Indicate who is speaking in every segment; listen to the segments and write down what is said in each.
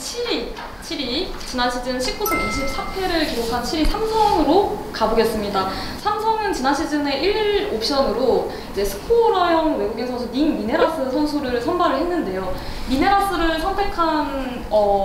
Speaker 1: 7위 지난 시즌 19승 24패를 기록한 7위 삼성으로 가보겠습니다. 삼성은 지난 시즌에 1 옵션으로 이제 스코어러형 외국인 선수 닉 미네라스 선수를 선발을 했는데요. 미네라스를 선택한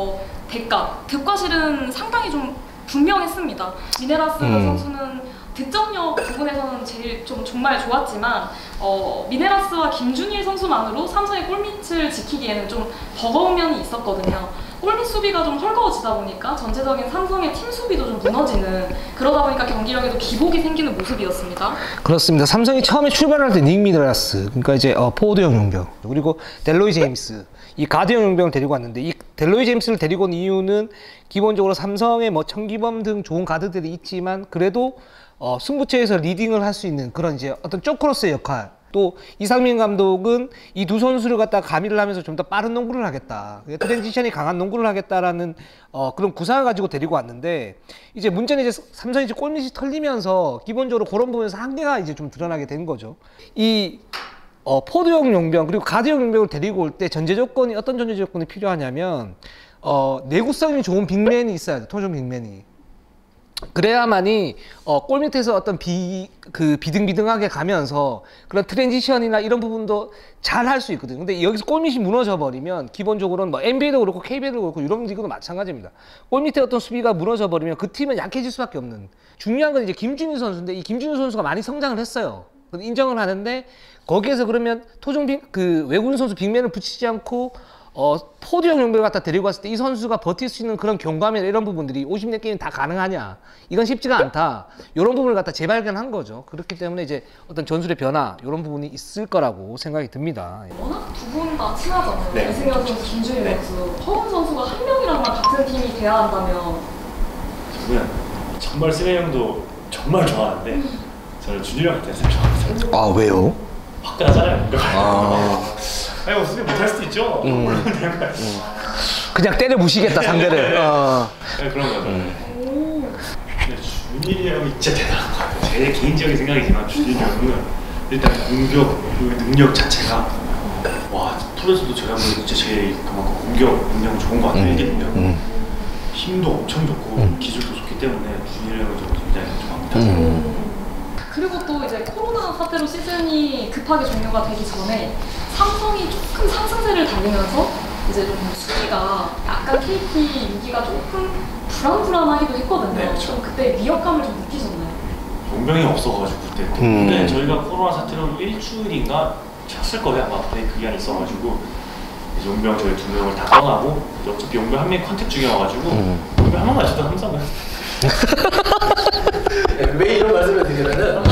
Speaker 1: 대가실은 상당히 좀 분명했습니다. 미네라스 선수는 득점력 부분에서는 정말 좋았지만 미네라스와 김준일 선수만으로 삼성의 골밑을 지키기에는 좀 버거운 면이 있었거든요. 골밑 수비가 좀 헐거워지다 보니까 전체적인 삼성의 팀 수비도 좀 무너지는, 그러다 보니까 경기력에도 기복이 생기는 모습이었습니다.
Speaker 2: 그렇습니다. 삼성이 처음에 출발할 때 닉 미네라스, 그러니까 이제 포워드형 용병, 그리고 델로이 제임스, 이 가드형 용병을 데리고 왔는데, 이 델로이 제임스를 데리고 온 이유는 기본적으로 삼성에 뭐 청기범 등 좋은 가드들이 있지만 그래도 승부처에서 리딩을 할 수 있는 그런 이제 어떤 쪼크로스의 역할, 또 이상민 감독은 이 두 선수를 갖다가 가미를 하면서 좀 더 빠른 농구를 하겠다, 트랜지션이 강한 농구를 하겠다라는 그런 구상을 가지고 데리고 왔는데, 이제 문제는 이제 삼성이 이제 골밑이 털리면서 기본적으로 그런 부분에서 한계가 이제 좀 드러나게 된 거죠. 이 포드형 용병 그리고 가드형 용병을 데리고 올 때 전제 조건이, 어떤 전제 조건이 필요하냐면 내구성이 좋은 빅맨이 있어야 돼. 토종 빅맨이. 그래야만이 골밑에서 어떤 비등비등하게 가면서 그런 트랜지션이나 이런 부분도 잘 할 수 있거든요. 근데 여기서 골밑이 무너져 버리면 기본적으로는 뭐 NBA도 그렇고 KBL도 그렇고 유럽 리그도 마찬가지입니다. 골밑에 어떤 수비가 무너져 버리면 그 팀은 약해질 수밖에 없는. 중요한 건 이제 김준일 선수인데, 이 김준일 선수가 많이 성장을 했어요. 인정을 하는데, 거기에서 그러면 외국인 선수 빅맨을 붙이지 않고 포드형 용병을 갖다 데리고 왔을 때 이 선수가 버틸 수 있는 그런 경감이나 이런 부분들이 50년 게임 다 가능하냐, 이건 쉽지가 않다, 이런 부분을 갖다 재발견한 거죠. 그렇기 때문에 이제 어떤 전술의 변화, 이런 부분이 있을 거라고 생각이 듭니다.
Speaker 1: 워낙 두 분 다 친하잖아요.
Speaker 3: 네.
Speaker 1: 이승현 선수, 김준일 선수. 허훈 선수가 한 명이랑만 같은 팀이 돼야 한다면?
Speaker 3: 저는 정말 승현 형도 정말 좋아하는데 저는 준일이 형 같은 사람 좋아합니다.
Speaker 2: 아, 왜요?
Speaker 3: 화끈하잖아요. 아니 뭐 수비 못할 수도 있죠. 물론 되는 거야.
Speaker 2: 그냥 때려 부시겠다 상대를.
Speaker 3: 네, 그런 거죠. 근데 준일이 형이 진짜 대단한 것 같아요. 제 개인적인 생각이지만 준일이 형은 일단 공격 능력 자체가, 와, 프로에서도 제가 보기엔 진짜 제일 그만큼 공격 능력 좋은 것 같아요. 이게 능력. 힘도 엄청 좋고 기술도 좋기 때문에 준일이 형을 좀 굉장히 좋아합니다.
Speaker 1: 그리고 또 이제 코로나 사태로 시즌이 급하게 종료가 되기 전에 삼성이 조금 상승세를 달리면서 이제 좀 순위가 약간 KT 6위가 조금 불안불안하기도 했거든요.
Speaker 3: 네, 그렇죠.
Speaker 1: 좀 그때 위협감을 좀 느끼셨나요?
Speaker 3: 용병이 없어가지고 그때 근데 저희가 코로나 사태로 일주일인가 쉬었을 거예요 아마. 그 기간이 있어가지고 이제 용병 저희 2명을 다 떠나고, 어차피 용병 한 명이 컨택 중이어가지고 용병 한 명만 있어도 삼성은
Speaker 4: 왜 이런 말씀을 드리냐면은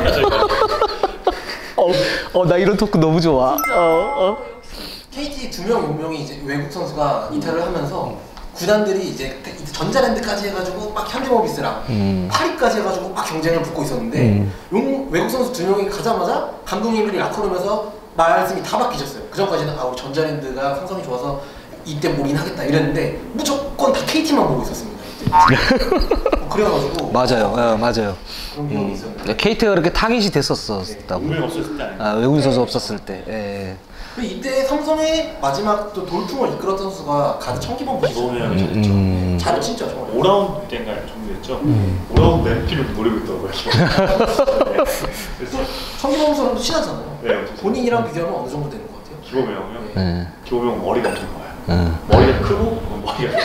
Speaker 2: 나 이런 토크 너무 좋아.
Speaker 4: KT 2명 용병이 이제 외국 선수가 이탈을 하면서 구단들이 이제 전자랜드까지 해가지고 막 현대모비스랑 파리까지 해가지고 막 경쟁을 붙고 있었는데 외국 선수 2명이 가자마자 감독님들이 라커룸에서 말씀이 다 바뀌셨어요. 그 전까지는 우리 전자랜드가 상성이 좋아서 이때 모긴 하겠다 이랬는데 무조건 다 KT만 보고 있었습니다. 그래가지고
Speaker 2: 맞아요. 맞아요.
Speaker 4: 그런 기억이 있었는데
Speaker 2: KT가 그렇게 타깃이 됐었다고.
Speaker 3: 용병이 없었을 때
Speaker 2: 외국인 선수 없었을 때.
Speaker 4: 그리고 이때 삼성의 마지막 또 돌풍을 이끌었던 선수가 가드 청기범
Speaker 3: 기범이랑 잘했죠.
Speaker 4: 잘했죠. 진짜 정말
Speaker 3: 5라운드 때인가요? 정도였죠? 5라운드 MVP를 노리고 있더라고요.
Speaker 4: 또 청기범 선수랑도 친하잖아요.
Speaker 3: 네,
Speaker 4: 본인이랑 비교하면 어느 정도 되는 것 같아요?
Speaker 3: 기범이 형이요? 기범이 형 머리가 엄청 좋아요. 머리가 크고 머리가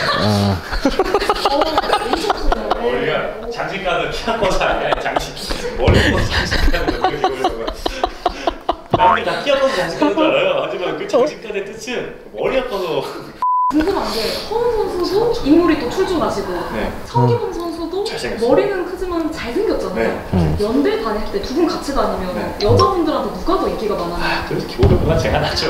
Speaker 3: 머리가 장식가는 키가 커서 아니야. 장식 머리 커서 장식가는 거예요. 남들 다 키가 커서 장식가는 줄 알아요. 하지만 그 장식가의 뜻은 머리가 커서.
Speaker 1: 궁금한 게 허훈 선수도 인물이 또 출중하시고 청기범 선수도
Speaker 3: 잘생겼어요.
Speaker 1: 머리는 크지만 잘생겼잖아요. 연대 다닐 때 두 분 같이 다니면 여자분들한테 누가 더 인기가 많아요?
Speaker 3: 그래서 기범이보다 제가 낫죠.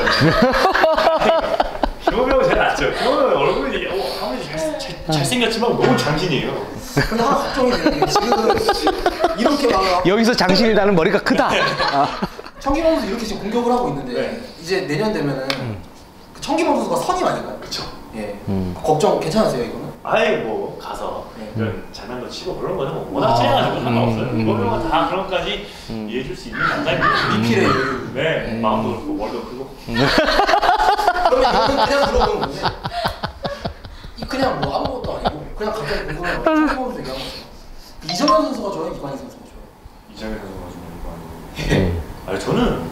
Speaker 3: 기범이 형은 제가 낫죠. 기범이 형은 얼굴이 아무리 잘생겼지만 너무 장신이에요.
Speaker 4: 근데 하나 걱정이 되는 게 지금 이렇게 막
Speaker 2: 여기서 장신이 나는 머리가 크다.
Speaker 4: 청기범 선수 이렇게 지금 공격을 하고 있는데 이제 내년 되면은 그 청기범 선수가 선임 아닌가요?
Speaker 3: 그렇죠.
Speaker 4: 예. 걱정 괜찮으세요 이거는?
Speaker 3: 아예 뭐 가서 이런 장난도 치고 그런 거는 뭐 워낙 친해가지고 상관없어요. 기범이 형은 다 그런 것까지 이해해줄 수 있는 남자입니다.
Speaker 4: 리필의
Speaker 3: 네, 마음도 그렇고 머리도 크고.
Speaker 4: 그러면 이거는 그냥 들어보는 건데 그냥 뭐 아무것도 아니고 그냥 갑자기 궁금한 거 처음으로 얘기한 거죠. 이정현 선수가 좋아요, 이관희 선수가 좋아요?
Speaker 3: 이정현 선수가 좀 이거 아니 저는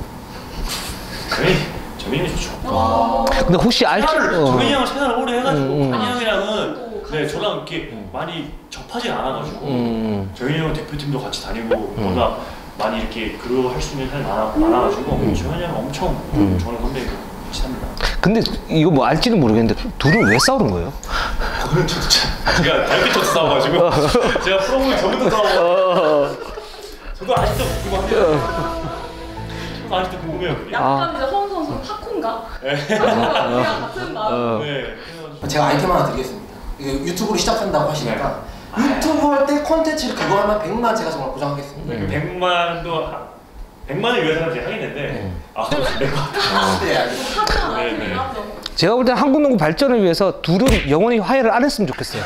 Speaker 3: 정현이 좋죠.
Speaker 2: 근데 혹시
Speaker 3: 정현이 형은 채널을 오래 해가지고 관이 형이랑은
Speaker 1: 또
Speaker 3: 네 저랑 이렇게 많이 접하지 않아가지고 정현이 형 대표팀도 같이 다니고 워낙 많이 이렇게 그거 할 수 있는 사람이 많아가지고 정현이 형 엄청 저는 선배이고 같이 합니다.
Speaker 2: 근데 이거 뭐 알지는 모르겠는데 둘은 왜 싸우는 거예요?
Speaker 3: 그거는 저도 참 제가 다이어트 쳐서 싸워가지고 제가 프로그램 전부터 싸워. 저도 아직도 궁금합니다. 저도 아직도 궁금해요. 그게.
Speaker 1: 약간 이제 허운 선수는 타코인가? 우리가 같은 마음.
Speaker 3: 네.
Speaker 4: 제가 아이템 하나 드리겠습니다. 이거 유튜브로 시작한다고 하시니까 유튜브 할 때 콘텐츠를 그거 하면 100만 제가 정말 보장하겠습니다.
Speaker 3: 100만을 위해서는 제가 하겠는데
Speaker 4: 네, 알겠습니다.
Speaker 1: 하지만
Speaker 3: 네,
Speaker 1: 아이템이
Speaker 3: 네.
Speaker 1: 나죠.
Speaker 2: 제가 볼 때 한국 농구 발전을 위해서 둘은 영원히 화해를 안 했으면 좋겠어요.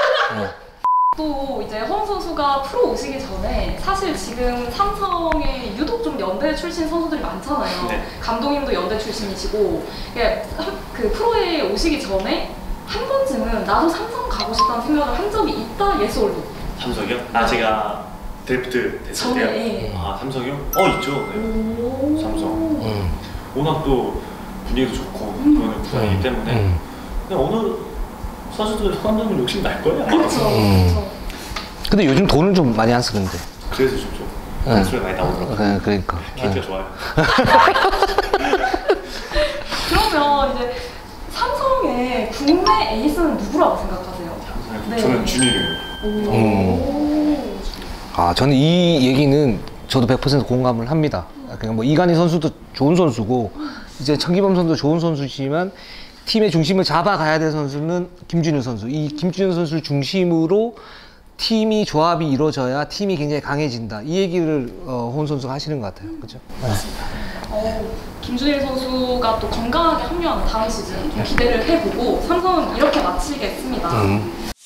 Speaker 1: 또 이제 허운 선수가 프로 오시기 전에 사실 지금 삼성에 유독 좀 연대 출신 선수들이 많잖아요.
Speaker 3: 네.
Speaker 1: 감독님도 연대 출신이시고 그 프로에 오시기 전에 한 번쯤은 나도 삼성 가고 싶다는 생각을 한 적이 있다 예솔로.
Speaker 3: 삼성이요? 아 제가 드래프트 됐을
Speaker 1: 전에,
Speaker 3: 때요?
Speaker 1: 예.
Speaker 3: 아 삼성이요? 있죠. 네. 삼성. 워낙 또 분위기도 좋고 그거는 구단이기 때문에 그냥 어느 선수들 선수는 욕심 날 거예요. 아마.
Speaker 1: 그렇죠. 그렇죠.
Speaker 2: 근데 요즘 돈을 좀 많이 안 쓰는데.
Speaker 3: 그래서 좀 단수를 많이 나오더라고요.
Speaker 2: 네, 그러니까.
Speaker 3: KT가 좋아요.
Speaker 1: 그러면 이제 삼성의 국내 에이스는 누구라고 생각하세요? 네.
Speaker 3: 저는 준일이에요.
Speaker 2: 아, 저는 이 얘기는 저도 100% 공감을 합니다. 그냥 뭐 이관희 선수도 좋은 선수고 이제 천기범 선수도 좋은 선수지만 팀의 중심을 잡아가야 될 선수는 김준일 선수. 이 김준일 선수를 중심으로 팀이 조합이 이루어져야 팀이 굉장히 강해진다. 이 얘기를 호은 선수가 하시는 것 같아요. 그렇죠?
Speaker 1: 김준일 선수가 또 건강하게 합류하는 다음 시즌 좀 기대를 해보고 삼성은 이렇게 마치겠습니다.